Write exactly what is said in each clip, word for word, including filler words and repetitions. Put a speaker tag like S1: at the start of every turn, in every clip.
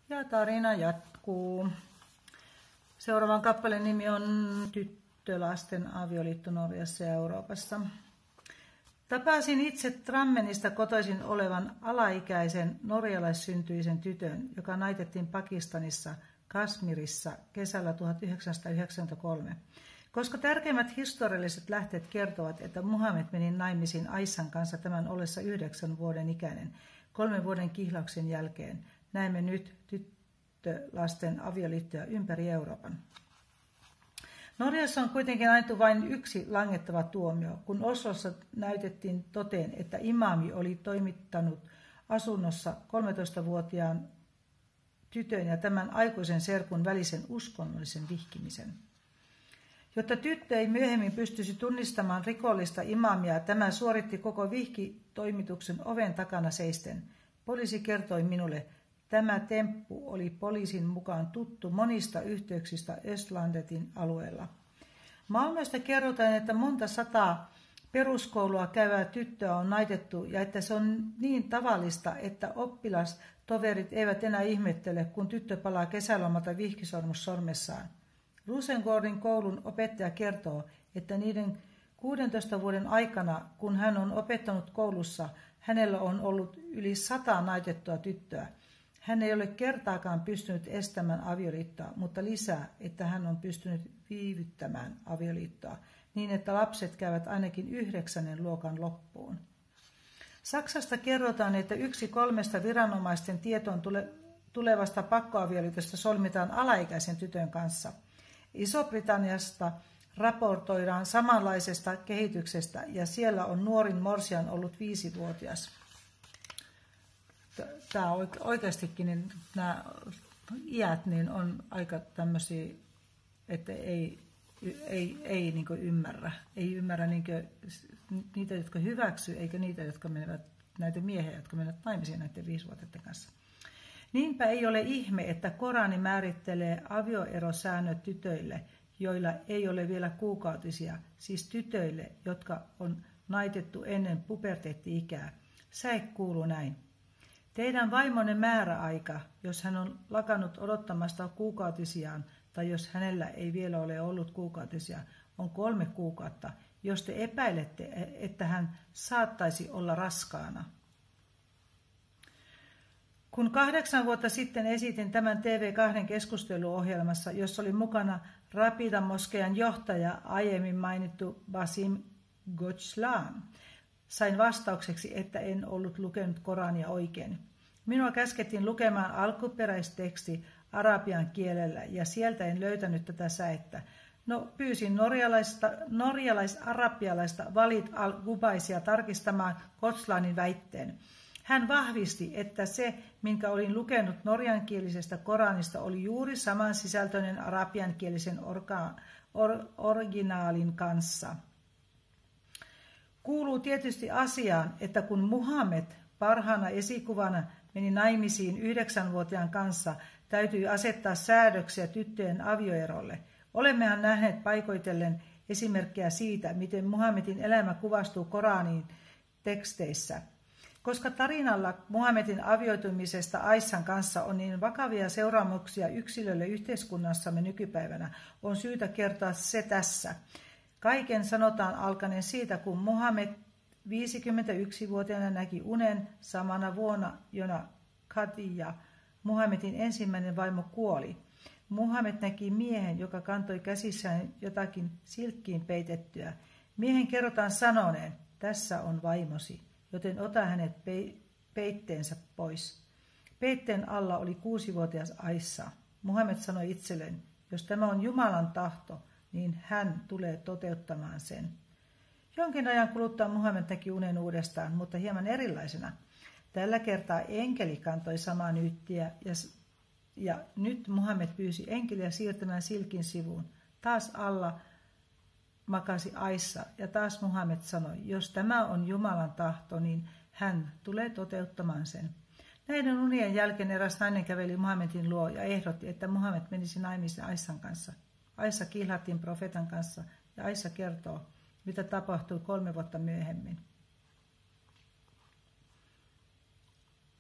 S1: Ja tarina jatkuu. Seuraavan kappaleen nimi on Tyttölasten avioliitto Norjassa ja Euroopassa. Tapasin itse Trammenista kotoisin olevan alaikäisen norjalaissyntyisen tytön, joka naitettiin Pakistanissa Kasmirissa kesällä tuhatyhdeksänsataayhdeksänkymmentäkolme. Koska tärkeimmät historialliset lähteet kertovat, että Muhammed meni naimisiin Aissan kanssa tämän ollessa yhdeksän vuoden ikäinen, kolmen vuoden kihlauksen jälkeen, näemme nyt tyttölasten avioliittoja ympäri Euroopan. Norjassa on kuitenkin annettu vain yksi langettava tuomio, kun Oslossa näytettiin toteen, että imaami oli toimittanut asunnossa kolmetoistavuotiaan tytön ja tämän aikuisen serkun välisen uskonnollisen vihkimisen. Jotta tyttö ei myöhemmin pystyisi tunnistamaan rikollista imaamia, tämä suoritti koko vihkitoimituksen oven takana seisten. Poliisi kertoi minulle, tämä temppu oli poliisin mukaan tuttu monista yhteyksistä Östlandetin alueella. Malmöstä kerrotaan, että monta sataa peruskoulua käyvää tyttöä on naitettu ja että se on niin tavallista, että oppilastoverit eivät enää ihmettele, kun tyttö palaa kesälomalta vihkisormus sormessaan. Rosengårdin koulun opettaja kertoo, että niiden kuudentoista vuoden aikana, kun hän on opettanut koulussa, hänellä on ollut yli sata naitettua tyttöä. Hän ei ole kertaakaan pystynyt estämään avioliittoa, mutta lisää, että hän on pystynyt viivyttämään avioliittoa, niin että lapset käyvät ainakin yhdeksännen luokan loppuun. Saksasta kerrotaan, että yksi kolmesta viranomaisten tietoon tule- tulevasta pakkoavioliitosta solmitaan alaikäisen tytön kanssa. Iso-Britanniasta raportoidaan samanlaisesta kehityksestä ja siellä on nuorin morsian ollut viisivuotias. Tämä oikeastikin niin nämä iät niin on aika tämmöisiä, että ei, ei, ei niin kuin ymmärrä. Ei ymmärrä niin kuin niitä, jotka hyväksyy, eikä niitä, jotka menevät, näitä miehiä, jotka menevät naimisiin näiden viisivuotiaiden kanssa. Niinpä ei ole ihme, että Korani määrittelee avioerosäännöt tytöille, joilla ei ole vielä kuukautisia, siis tytöille, jotka on naitettu ennen puberteetti-ikää. Säe kuuluu näin. Teidän vaimonne määräaika, jos hän on lakannut odottamasta kuukautisiaan tai jos hänellä ei vielä ole ollut kuukautisia, on kolme kuukautta, jos te epäilette, että hän saattaisi olla raskaana. Kun kahdeksan vuotta sitten esitin tämän T V kaksi keskusteluohjelmassa, jossa oli mukana Rapida-moskeijan johtaja aiemmin mainittu Basim Göçlan, sain vastaukseksi, että en ollut lukenut Korania oikein. Minua käskettiin lukemaan alkuperäisteksti arabian kielellä ja sieltä en löytänyt tätä säettä. No, pyysin norjalaista, norjalais-arabialaista Walid al-Gubaisia tarkistamaan Göçlanin väitteen. Hän vahvisti, että se, minkä olin lukenut norjankielisestä Koranista, oli juuri samansisältöinen arabiankielisen orga, or, originaalin kanssa. Kuuluu tietysti asiaan, että kun Muhammed parhaana esikuvana meni naimisiin yhdeksänvuotiaan kanssa, täytyi asettaa säädöksiä tyttöjen avioerolle. Olemmehan nähneet paikoitellen esimerkkejä siitä, miten Muhammedin elämä kuvastuu Koranin teksteissä. Koska tarinalla Muhammedin avioitumisesta Aissan kanssa on niin vakavia seuraamuksia yksilölle yhteiskunnassamme nykypäivänä, on syytä kertoa se tässä. Kaiken sanotaan alkaneen siitä, kun Muhammed viisikymmentäyksivuotiaana näki unen samana vuonna, jona Khadija, Muhammedin ensimmäinen vaimo, kuoli. Muhammed näki miehen, joka kantoi käsissään jotakin silkkiin peitettyä. Miehen kerrotaan sanoneen, tässä on vaimosi, joten ota hänet peitteensä pois. Peitteen alla oli kuusivuotias Aissa. Muhammed sanoi itselleen, jos tämä on Jumalan tahto, niin hän tulee toteuttamaan sen. Jonkin ajan kuluttua Muhammed näki unen uudestaan, mutta hieman erilaisena. Tällä kertaa enkeli kantoi samaa nyyttiä ja, ja nyt Muhammed pyysi enkeliä siirtymään silkin sivuun. Taas alla makasi Aissa ja taas Muhammed sanoi, jos tämä on Jumalan tahto, niin hän tulee toteuttamaan sen. Näiden unien jälkeen eräs nainen käveli Muhammedin luo ja ehdotti, että Muhammed menisi naimisiin Aissan kanssa. Aissa kihlattiin profeetan kanssa ja Aissa kertoo, mitä tapahtui kolme vuotta myöhemmin.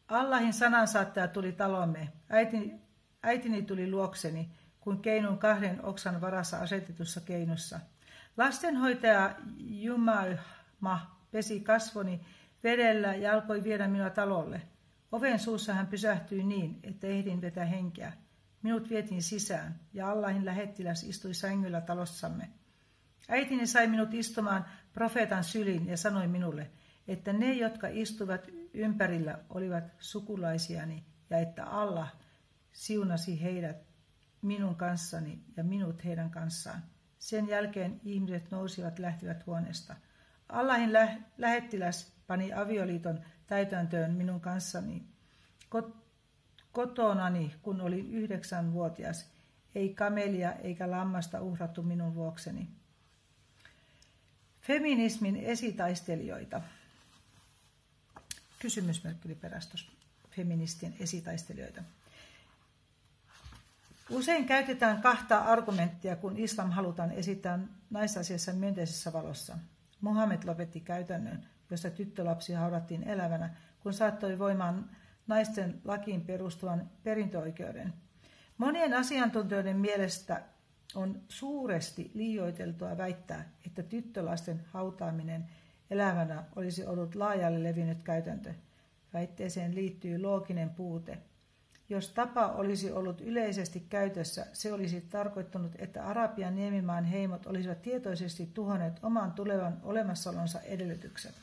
S1: Allahin sanansaattaja tuli talomme. Äitini, äitini tuli luokseni, kuin keinun kahden oksan varassa asetetussa keinussa. Lastenhoitaja Jumaima pesi kasvoni vedellä ja alkoi viedä minua talolle. Oven suussa hän pysähtyi niin, että ehdin vetää henkeä. Minut vietiin sisään, ja Allahin lähettiläs istui sängyllä talossamme. Äitini sai minut istumaan profeetan syliin ja sanoi minulle, että ne, jotka istuvat ympärillä, olivat sukulaisiani, ja että Allah siunasi heidät minun kanssani ja minut heidän kanssaan. Sen jälkeen ihmiset nousivat lähtivät huoneesta. Allahin lä- lähettiläs pani avioliiton täytäntöön minun kanssani kot- kotonani, kun olin yhdeksänvuotias. Ei kamelia eikä lammasta uhrattu minun vuokseni. Feminismin esitaistelijoita. Kysymysmerkki perästös. Feministien esitaistelijoita. Usein käytetään kahta argumenttia, kun islam halutaan esittää naisasiassa myönteisessä valossa. Muhammed lopetti käytännön, jossa tyttölapsi haudattiin elävänä, kun saattoi voimaan naisten lakiin perustuvan perintöoikeuden. Monien asiantuntijoiden mielestä on suuresti liioiteltua väittää, että tyttölasten hautaaminen elävänä olisi ollut laajalle levinnyt käytäntö. Väitteeseen liittyy looginen puute. Jos tapa olisi ollut yleisesti käytössä, se olisi tarkoittanut, että Arabian niemimaan heimot olisivat tietoisesti tuhonneet oman tulevan olemassaolonsa edellytykset.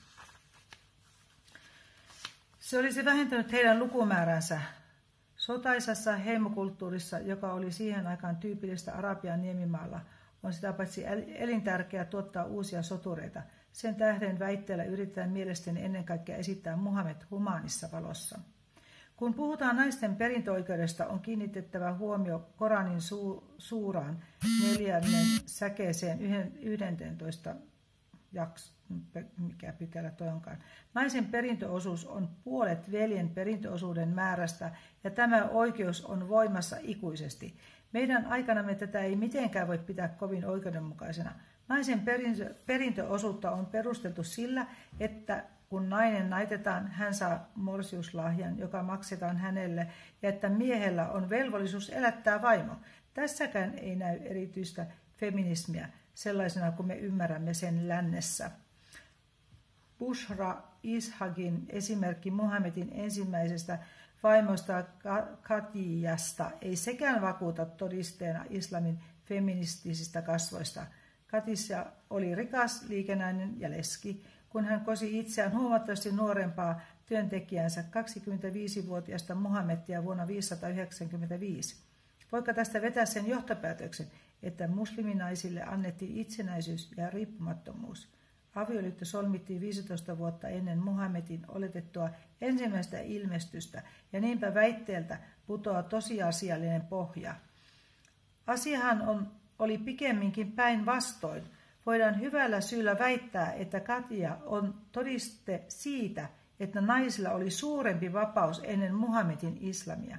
S1: Se olisi vähentänyt heidän lukumääränsä. Sotaisassa heimokulttuurissa, joka oli siihen aikaan tyypillistä Arabian niemimaalla, on sitä paitsi elintärkeää tuottaa uusia sotureita. Sen tähden väitteellä yritetään mielestäni ennen kaikkea esittää Muhammed humaanissa valossa. Kun puhutaan naisten perintöoikeudesta, on kiinnitettävä huomio Koranin su- suuraan neljännen säkeeseen yhdentoista jaks, mikä pykälä toi onkaan. Naisen perintöosuus on puolet veljen perintöosuuden määrästä, ja tämä oikeus on voimassa ikuisesti. Meidän aikanamme tätä ei mitenkään voi pitää kovin oikeudenmukaisena. Naisen perintö, perintöosuutta on perusteltu sillä, että kun nainen naitetaan, hän saa morsiuslahjan, joka maksetaan hänelle, ja että miehellä on velvollisuus elättää vaimo. Tässäkään ei näy erityistä feminismiä sellaisena kuin me ymmärrämme sen lännessä. Bushra Ishaqin esimerkki Muhammedin ensimmäisestä vaimosta Khadijasta ei sekään vakuuta todisteena islamin feministisistä kasvoista. Khadija oli rikas, liikenäinen ja leski, kun hän kosi itseään huomattavasti nuorempaa työntekijänsä kaksikymmentäviisivuotiaasta Muhammedia vuonna viisisataayhdeksänkymmentäviisi. Voiko tästä vetää sen johtopäätöksen, että musliminaisille annettiin itsenäisyys ja riippumattomuus? Avioliitto solmittiin viisitoista vuotta ennen Muhammedin oletettua ensimmäistä ilmestystä, ja niinpä väitteeltä putoaa tosiasiallinen pohja. Asiahan on, oli pikemminkin päinvastoin. Voidaan hyvällä syyllä väittää, että Khadija on todiste siitä, että naisilla oli suurempi vapaus ennen Muhammedin islamia.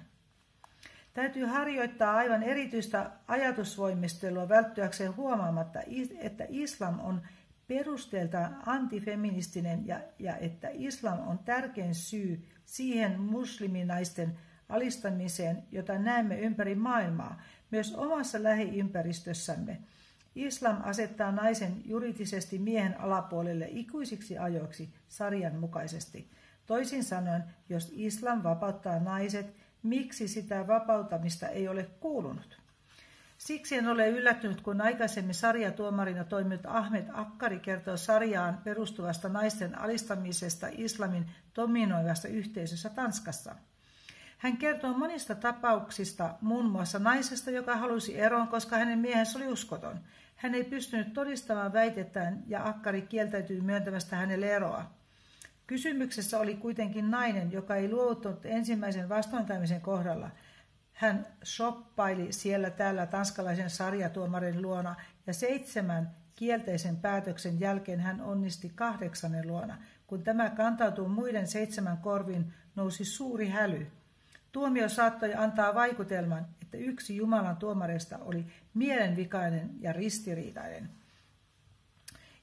S1: Täytyy harjoittaa aivan erityistä ajatusvoimistelua välttyäkseen huomaamatta, että islam on perusteeltaan antifeministinen ja, ja että islam on tärkein syy siihen musliminaisten alistamiseen, jota näemme ympäri maailmaa, myös omassa lähiympäristössämme. Islam asettaa naisen juridisesti miehen alapuolelle ikuisiksi ajoiksi sarjan mukaisesti. Toisin sanoen, jos islam vapauttaa naiset, miksi sitä vapautamista ei ole kuulunut? Siksi en ole yllättynyt, kun aikaisemmin sarjatuomarina toiminut Ahmed Akkari kertoo sarjaan perustuvasta naisten alistamisesta islamin dominoivassa yhteisössä Tanskassa. Hän kertoo monista tapauksista, muun muassa naisesta, joka halusi eroon, koska hänen miehensä oli uskoton. Hän ei pystynyt todistamaan väitettään ja Akkari kieltäytyi myöntämästä hänelle eroa. Kysymyksessä oli kuitenkin nainen, joka ei luovuttanut ensimmäisen vastoinkäymisen kohdalla. Hän shoppaili siellä täällä tanskalaisen sarjatuomarin luona ja seitsemän kielteisen päätöksen jälkeen hän onnisti kahdeksannen luona. Kun tämä kantautui muiden seitsemän korviin, nousi suuri häly. Tuomio saattoi antaa vaikutelman, että yksi Jumalan tuomareista oli mielenvikainen ja ristiriitainen.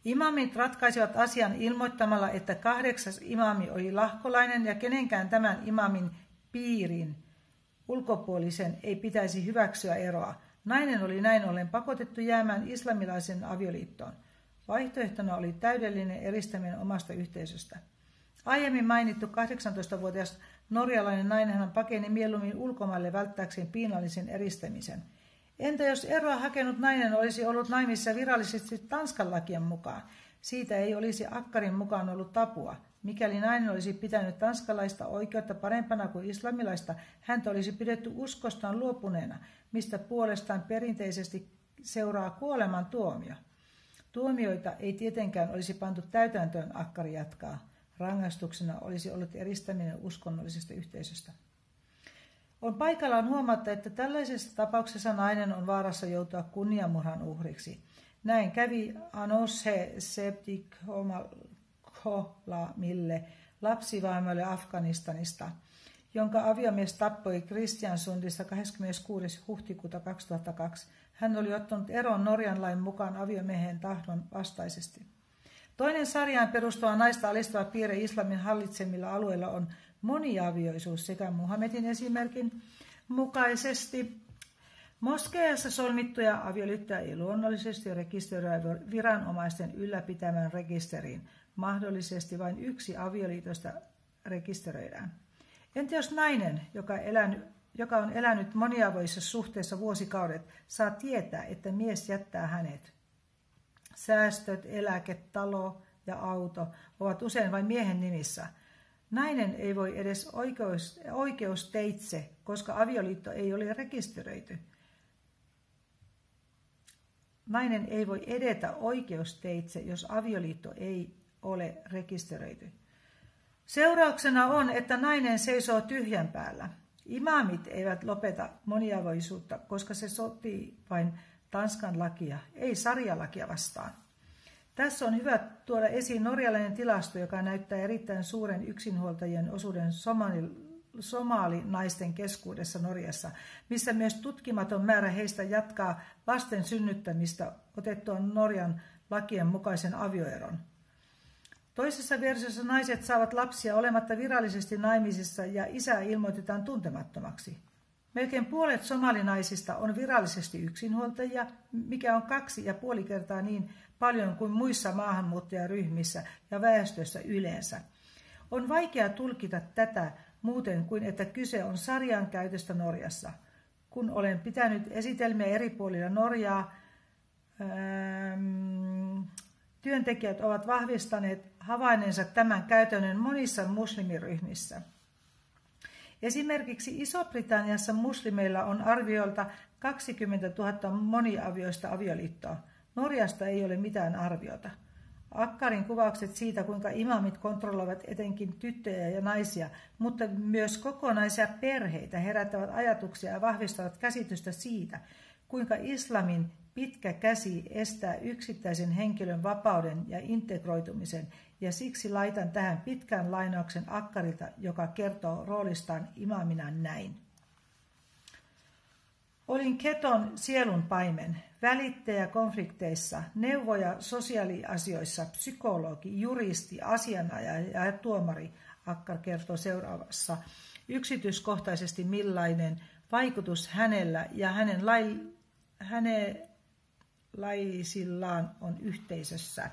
S1: Imamit ratkaisivat asian ilmoittamalla, että kahdeksas imami oli lahkolainen ja kenenkään tämän imamin piirin ulkopuolisen ei pitäisi hyväksyä eroa. Nainen oli näin ollen pakotettu jäämään islamilaisen avioliittoon. Vaihtoehtona oli täydellinen eristäminen omasta yhteisöstä. Aiemmin mainittu kahdeksantoistavuotias norjalainen nainen hän pakeni mieluummin ulkomaille välttääkseen piinallisen eristämisen. Entä jos eroa hakenut nainen olisi ollut naimissa virallisesti Tanskan lakien mukaan? Siitä ei olisi akkarin mukaan ollut tapua. Mikäli nainen olisi pitänyt tanskalaista oikeutta parempana kuin islamilaista, häntä olisi pidetty uskostaan luopuneena, mistä puolestaan perinteisesti seuraa kuoleman tuomio. Tuomioita ei tietenkään olisi pantu täytäntöön, akkari jatkaa. Rangaistuksena olisi ollut eristäminen uskonnollisesta yhteisöstä. On paikallaan huomata, että tällaisessa tapauksessa nainen on vaarassa joutua kunniamurhan uhriksi. Näin kävi Anousheh Sebtikholamille, lapsivaimoille Afganistanista, jonka aviomies tappoi Kristiansundissa kahdeskymmeneskuudes huhtikuuta kaksituhattakaksi. Hän oli ottanut eron Norjan lain mukaan aviomiehen tahdon vastaisesti. Toinen sarjaan perustuva naista alistava piirre islamin hallitsemilla alueilla on moniavioisuus sekä Muhammedin esimerkin mukaisesti. Moskeijassa solmittuja avioliittoja ei luonnollisesti rekisteröidä viranomaisten ylläpitämään rekisteriin. Mahdollisesti vain yksi avioliitosta rekisteröidään. Entä jos nainen, joka, elänyt, joka on elänyt moniavoisessa suhteessa vuosikaudet, saa tietää, että mies jättää hänet? Säästöt, eläke, talo ja auto ovat usein vain miehen nimissä. Nainen ei voi edes oikeus, oikeusteitse, koska avioliitto ei ole rekisteröity. Nainen ei voi edetä oikeusteitse, jos avioliitto ei ole rekisteröity. Seurauksena on, että nainen seisoo tyhjän päällä. Imamit eivät lopeta moniavoisuutta, koska se sotii vain Tanskan lakia, ei sarjalakia vastaan. Tässä on hyvä tuoda esiin norjalainen tilasto, joka näyttää erittäin suuren yksinhuoltajien osuuden somali, somalinaisten keskuudessa Norjassa, missä myös tutkimaton määrä heistä jatkaa lasten synnyttämistä otettua Norjan lakien mukaisen avioeron. Toisessa versiossa naiset saavat lapsia olematta virallisesti naimisissa ja isä ilmoitetaan tuntemattomaksi. Melkein puolet somalinaisista on virallisesti yksinhuoltajia, mikä on kaksi ja puoli kertaa niin paljon kuin muissa maahanmuuttajaryhmissä ja väestössä yleensä. On vaikea tulkita tätä muuten kuin, että kyse on sarjan käytöstä Norjassa. Kun olen pitänyt esitelmiä eri puolilla Norjaa, ähm, työntekijät ovat vahvistaneet havainneensa tämän käytännön monissa muslimiryhmissä. Esimerkiksi Iso-Britanniassa muslimeilla on arviolta kaksikymmentätuhatta moniavioista avioliittoa. Norjasta ei ole mitään arviota. Akkarin kuvaukset siitä, kuinka imamit kontrolloivat etenkin tyttöjä ja naisia, mutta myös kokonaisia perheitä, herättävät ajatuksia ja vahvistavat käsitystä siitä, kuinka islamin pitkä käsi estää yksittäisen henkilön vapauden ja integroitumisen, ja siksi laitan tähän pitkän lainauksen Akkarilta, joka kertoo roolistaan imamina näin. Olin Keton sielunpaimen, välittäjä konflikteissa, neuvoja sosiaaliasioissa, psykologi, juristi, asianajaja ja tuomari, Akkar kertoo seuraavassa yksityiskohtaisesti millainen vaikutus hänellä ja hänen lai, hänelaisillaan on yhteisössä.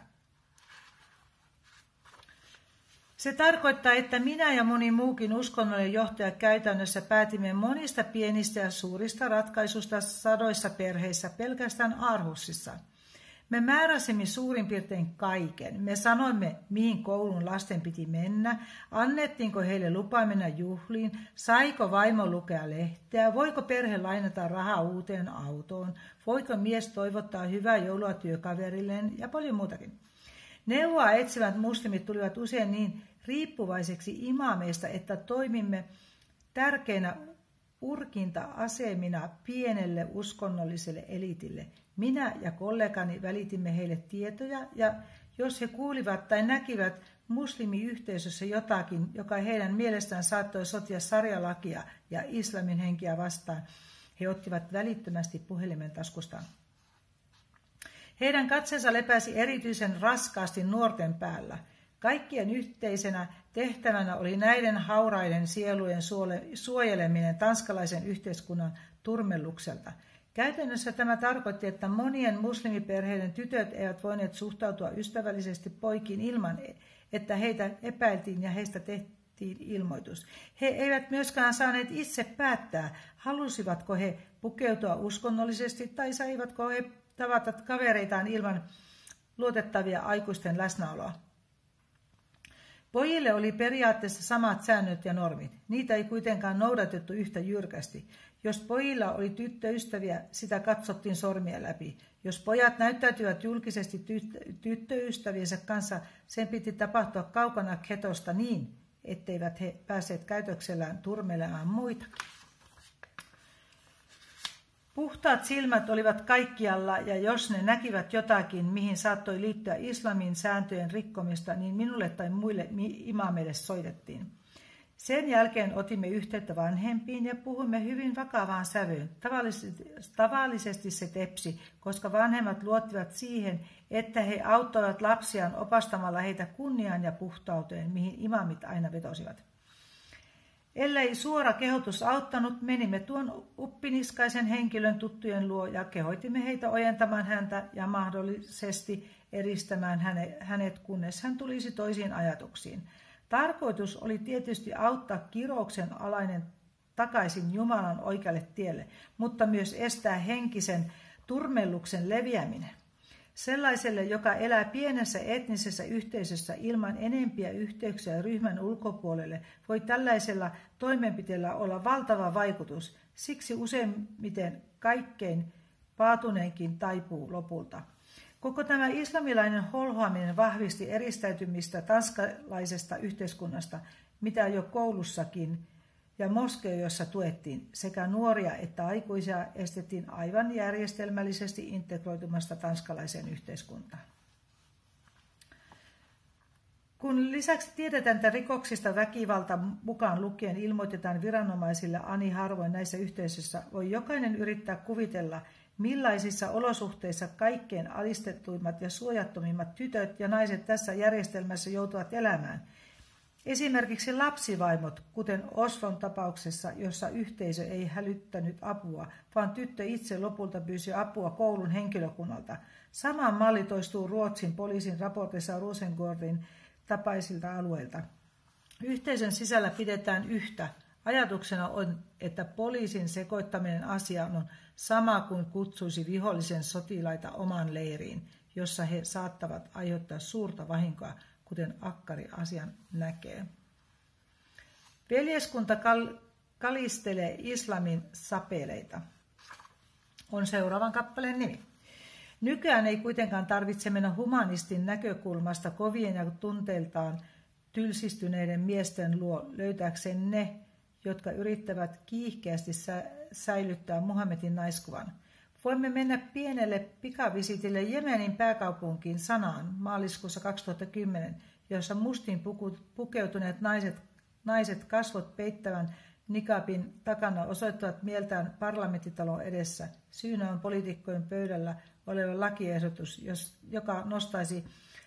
S1: Se tarkoittaa, että minä ja moni muukin uskonnollinen johtaja käytännössä päätimme monista pienistä ja suurista ratkaisusta sadoissa perheissä pelkästään Aarhusissa. Me määräsimme suurin piirtein kaiken. Me sanoimme, mihin koulun lasten piti mennä, annettiinko heille lupa mennä juhliin, saiko vaimo lukea lehteä, voiko perhe lainata rahaa uuteen autoon, voiko mies toivottaa hyvää joulua työkaverilleen ja paljon muutakin. Neuvoa etsivät muslimit tulivat usein niin riippuvaiseksi imameista, että toimimme tärkeinä urkinta-asemina pienelle uskonnolliselle elitille. Minä ja kollegani välitimme heille tietoja, ja jos he kuulivat tai näkivät muslimiyhteisössä jotakin, joka heidän mielestään saattoi sotia sarjalakia ja islamin henkiä vastaan, he ottivat välittömästi puhelimen taskustaan. Heidän katseensa lepäsi erityisen raskaasti nuorten päällä. Kaikkien yhteisenä tehtävänä oli näiden hauraiden sielujen suojeleminen tanskalaisen yhteiskunnan turmellukselta. Käytännössä tämä tarkoitti, että monien muslimiperheiden tytöt eivät voineet suhtautua ystävällisesti poikiin ilman, että heitä epäiltiin ja heistä tehtiin ilmoitus. He eivät myöskään saaneet itse päättää, halusivatko he pukeutua uskonnollisesti tai saivatko he tavata kavereitaan ilman luotettavia aikuisten läsnäoloa. Pojille oli periaatteessa samat säännöt ja normit. Niitä ei kuitenkaan noudatettu yhtä jyrkästi. Jos pojilla oli tyttöystäviä, sitä katsottiin sormia läpi. Jos pojat näyttäytyivät julkisesti tyttöystäviensä kanssa, sen piti tapahtua kaukana ketosta niin, etteivät he päässeet käytöksellään turmelemaan muita. Puhtaat silmät olivat kaikkialla, ja jos ne näkivät jotakin, mihin saattoi liittyä islamin sääntöjen rikkomista, niin minulle tai muille imameille soitettiin. Sen jälkeen otimme yhteyttä vanhempiin ja puhuimme hyvin vakavaan sävyyn. Tavallisesti, tavallisesti se tepsi, koska vanhemmat luottivat siihen, että he auttavat lapsiaan opastamalla heitä kunniaan ja puhtauteen, mihin imamit aina vetosivat. Ellei suora kehotus auttanut, menimme tuon uppiniskaisen henkilön tuttujen luo ja kehoitimme heitä ojentamaan häntä ja mahdollisesti eristämään hänet, kunnes hän tulisi toisiin ajatuksiin. Tarkoitus oli tietysti auttaa kirouksen alainen takaisin Jumalan oikealle tielle, mutta myös estää henkisen turmelluksen leviäminen. Sellaiselle, joka elää pienessä etnisessä yhteisössä ilman enempiä yhteyksiä ryhmän ulkopuolelle, voi tällaisella toimenpiteellä olla valtava vaikutus. Siksi useimmiten kaikkein paatuneenkin taipuu lopulta. Koko tämä islamilainen holhoaminen vahvisti eristäytymistä tanskalaisesta yhteiskunnasta, mitä jo koulussakin ja moskeijoissa tuettiin. Sekä nuoria että aikuisia estettiin aivan järjestelmällisesti integroitumasta tanskalaiseen yhteiskuntaan. Kun lisäksi tiedetään, että rikoksista väkivalta mukaan lukien ilmoitetaan viranomaisille ani harvoin näissä yhteisöissä, voi jokainen yrittää kuvitella, millaisissa olosuhteissa kaikkein alistettuimmat ja suojattomimmat tytöt ja naiset tässä järjestelmässä joutuvat elämään. Esimerkiksi lapsivaimot, kuten Oslon tapauksessa, jossa yhteisö ei hälyttänyt apua, vaan tyttö itse lopulta pyysi apua koulun henkilökunnalta. Sama malli toistuu Ruotsin poliisin raportissa Rosengårdin tapaisilta alueilta. Yhteisön sisällä pidetään yhtä. Ajatuksena on, että poliisin sekoittaminen asiaan on sama kuin kutsuisi vihollisen sotilaita omaan leiriin, jossa he saattavat aiheuttaa suurta vahinkoa, kuten Akkari asian näkee. Veljeskunta kal- kalistelee islamin sapeleita on seuraavan kappaleen nimi. Nykyään ei kuitenkaan tarvitse mennä humanistin näkökulmasta kovien ja tunteiltaan tylsistyneiden miesten luo löytääkseen ne, jotka yrittävät kiihkeästi sä- säilyttää Muhammedin naiskuvan. Voimme mennä pienelle pikavisitille Jemenin pääkaupunkiin Sanaan maaliskuussa kaksituhattakymmenen, jossa mustiin pukeutuneet naiset, naiset kasvot peittävän nikabin takana osoittavat mieltään parlamenttitalon edessä. Syynä on poliitikkojen pöydällä oleva lakiehdotus, joka nostaisi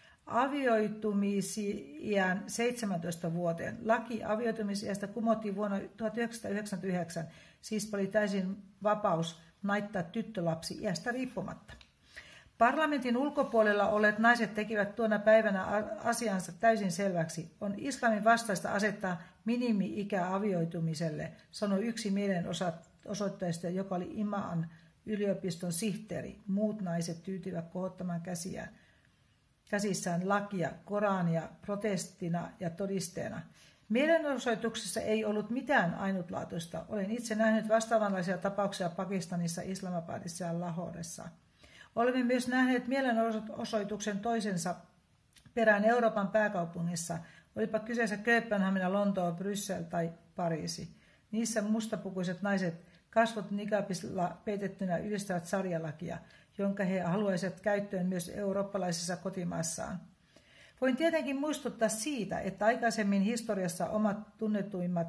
S1: avioitumisiän seitsemäntoista vuoteen. Laki avioitumisiästä kumottiin vuonna tuhatyhdeksänsataayhdeksänkymmentäyhdeksän, siis oli täysin vapaus naittaa tyttölapsi iästä riippumatta. Parlamentin ulkopuolella olleet naiset tekivät tuona päivänä asiansa täysin selväksi. On islamin vastaista asettaa minimi-ikä avioitumiselle, sanoi yksi mielenosoittajista, joka oli Imaan yliopiston sihteeri. Muut naiset tyytyivät kohottamaan käsiään, käsissään lakia, Korania protestina ja todisteena. Mielenosoituksessa ei ollut mitään ainutlaatuista. Olen itse nähnyt vastaavanlaisia tapauksia Pakistanissa, Islamabadissa ja Lahoressa. Olemme myös nähneet mielenosoituksen toisensa perään Euroopan pääkaupungissa, olipa kyseessä Kööpenhamina, Lontoo, Bryssel tai Pariisi. Niissä mustapukuiset naiset kasvot nikabilla peitettynä ylistävät sarjalakia, jonka he haluaisivat käyttöön myös eurooppalaisessa kotimaassaan. Voin tietenkin muistuttaa siitä, että aikaisemmin historiassa omat tunnetuimmat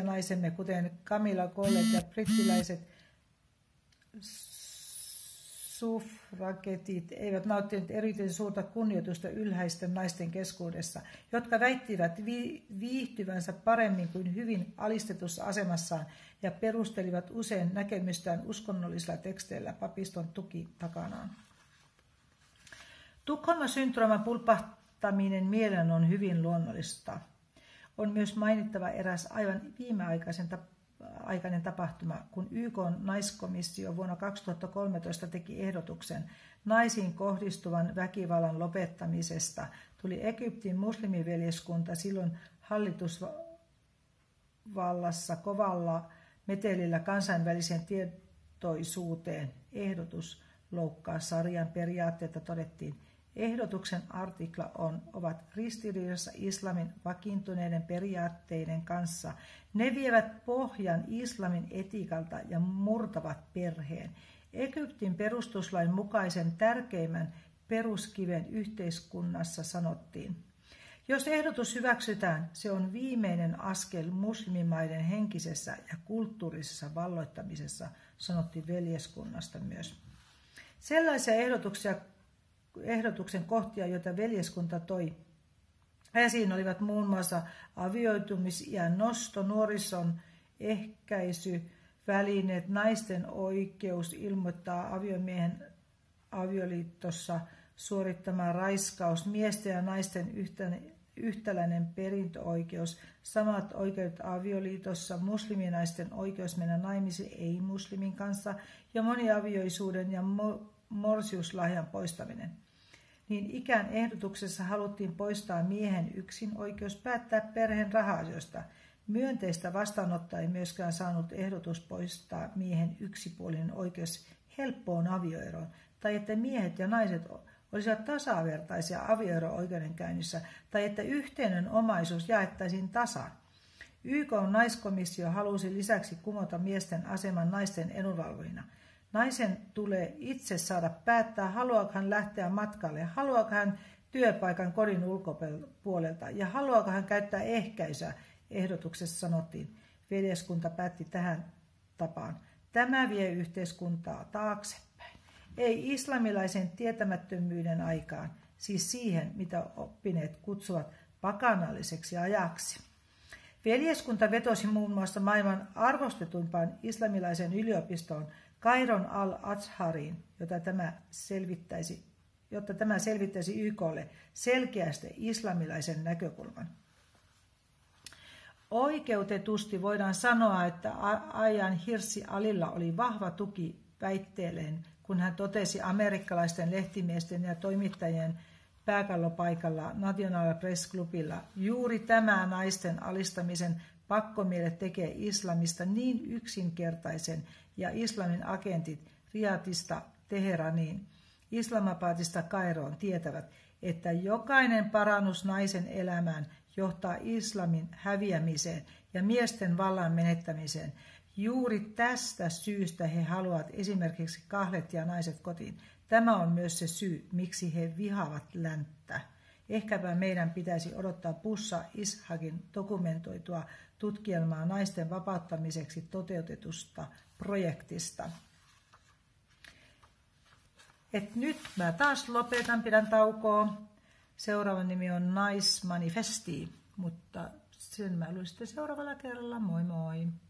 S1: naisasianaisemme, kuten Camilla Collett ja brittiläiset suffragetit eivät nauttineet erityisen suurta kunnioitusta ylhäisten naisten keskuudessa, jotka väittivät viihtyvänsä paremmin kuin hyvin alistetussa asemassaan ja perustelivat usein näkemystään uskonnollisilla teksteillä papiston tuki takanaan. Tukholman syndrooman pulpahtaminen mieleen on hyvin luonnollista. On myös mainittava eräs aivan viimeaikaisen aikainen tapahtuma, kun Y K:n naiskomissio vuonna kaksituhattakolmetoista teki ehdotuksen naisiin kohdistuvan väkivallan lopettamisesta. Tuli Egyptin muslimiveljeskunta silloin hallitusvallassa kovalla metelillä kansainväliseen tietoisuuteen. Ehdotus loukkaa sarjan periaatteita, todettiin. Ehdotuksen artikla on, ovat ristiriidassa islamin vakiintuneiden periaatteiden kanssa. Ne vievät pohjan islamin etiikalta ja murtavat perheen. Egyptin perustuslain mukaisen tärkeimmän peruskiven yhteiskunnassa sanottiin. Jos ehdotus hyväksytään, se on viimeinen askel muslimimaiden henkisessä ja kulttuurisessa valloittamisessa, sanottiin veljeskunnasta myös. Sellaisia ehdotuksia Ehdotuksen kohtia, joita veljeskunta toi esiin, olivat muun muassa avioitumisiän nosto, nuorison ehkäisy, välineet, naisten oikeus ilmoittaa aviomiehen avioliitossa suorittama raiskaus, miesten ja naisten yhtäläinen perintöoikeus, samat oikeudet avioliitossa, musliminaisten oikeus mennä naimisiin ei-muslimin kanssa ja moniavioisuuden ja morsiuslahjan poistaminen. Niin ikään ehdotuksessa haluttiin poistaa miehen yksin oikeus päättää perheen raha-asioista. Myönteistä vastaanottoa ei myöskään saanut ehdotus poistaa miehen yksipuolinen oikeus helppoon avioeroon, tai että miehet ja naiset olisivat tasavertaisia avioero-oikeudenkäynnissä, tai että yhteinen omaisuus jaettaisiin tasan. Y K:n naiskomissio halusi lisäksi kumota miesten aseman naisten edunvalvojina. Naisen tulee itse saada päättää, haluaako hän lähteä matkalle, haluaako hän työpaikan kodin ulkopuolelta ja haluaako hän käyttää ehkäisyä, ehdotuksessa sanottiin. Veljeskunta päätti tähän tapaan. Tämä vie yhteiskuntaa taaksepäin. Ei islamilaisen tietämättömyyden aikaan, siis siihen, mitä oppineet kutsuvat pakanalliseksi ajaksi. Veljeskunta vetosi muun muassa maailman arvostetuimpaan islamilaisen yliopistoon, Kairon al-Azhariin, jota tämä selvittäisi, jotta tämä selvittäisi Y K:lle selkeästi islamilaisen näkökulman. Oikeutetusti voidaan sanoa, että Ayan Hirsi Alilla oli vahva tuki väitteelleen, kun hän totesi amerikkalaisten lehtimiesten ja toimittajien pääkallopaikalla National Press Clubilla, juuri tämä naisten alistamisen pakkomielle tekee islamista niin yksinkertaisen ja islamin agentit Riyadhista Teheraniin, Islamabadista Kairoon tietävät, että jokainen parannus naisen elämään johtaa islamin häviämiseen ja miesten vallan menettämiseen. Juuri tästä syystä he haluavat esimerkiksi kahlet ja naiset kotiin. Tämä on myös se syy, miksi he vihaavat länttä. Ehkäpä meidän pitäisi odottaa Bussa Ishakin dokumentoitua tutkielmaa naisten vapauttamiseksi toteutetusta projektista. Et nyt mä taas lopetan, pidän taukoa. Seuraava nimi on Naismanifesti, mutta sen mä luin sitten seuraavalla kerralla. Moi moi!